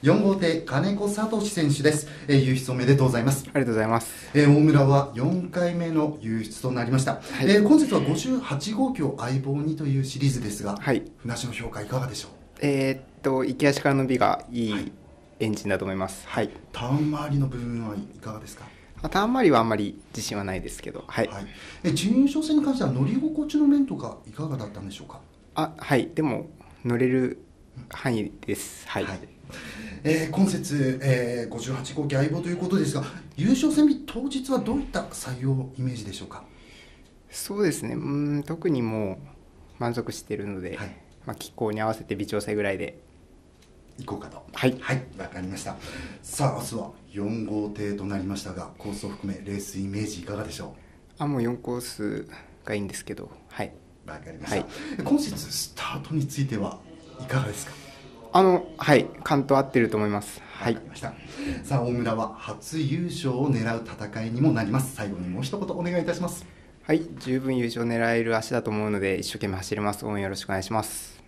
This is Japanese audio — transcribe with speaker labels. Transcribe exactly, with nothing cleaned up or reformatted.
Speaker 1: よん号艇金子聡選手です、えー、優出おめでとうございます。
Speaker 2: ありがとうございます。
Speaker 1: えー、大村はよんかいめの優出となりました、はい。えー、今節はごじゅうはち号機を相棒にというシリーズですが、はい、船師の評価いかがでしょう。
Speaker 2: えー、っと行き足から伸びがいいエンジンだと思います。はい、
Speaker 1: ターン周りの部分はいかがですか。
Speaker 2: ターン周りはあんまり自信はないですけど、はい、はい、
Speaker 1: え準優勝戦に関しては乗り心地の面とかいかがだったんでしょうか。
Speaker 2: あはいでも乗れる範囲です。はい、はい。
Speaker 1: えー、今節、えー、ごじゅうはち号機相棒ということですが、優勝戦日当日はどういった採用イメージでしょうか。
Speaker 2: そうですね、うん特にもう満足しているので、はい、まあ、気候に合わせて微調整ぐらいで
Speaker 1: 行こうかと。
Speaker 2: はい
Speaker 1: はい、わかりました。さあ明日はよん号艇となりましたが、コースを含めレースイメージいかがでしょう。
Speaker 2: あもうよんコースがいいんですけど、はい、
Speaker 1: わかりました、はい。今節スタートについてはいかがですか。
Speaker 2: あのはい関東合ってると思います。はい、
Speaker 1: わかりました。さあ大村は初優勝を狙う戦いにもなります。最後にもう一言お願いいたします。
Speaker 2: はい、十分優勝を狙える足だと思うので一生懸命走ります。応援よろしくお願いします。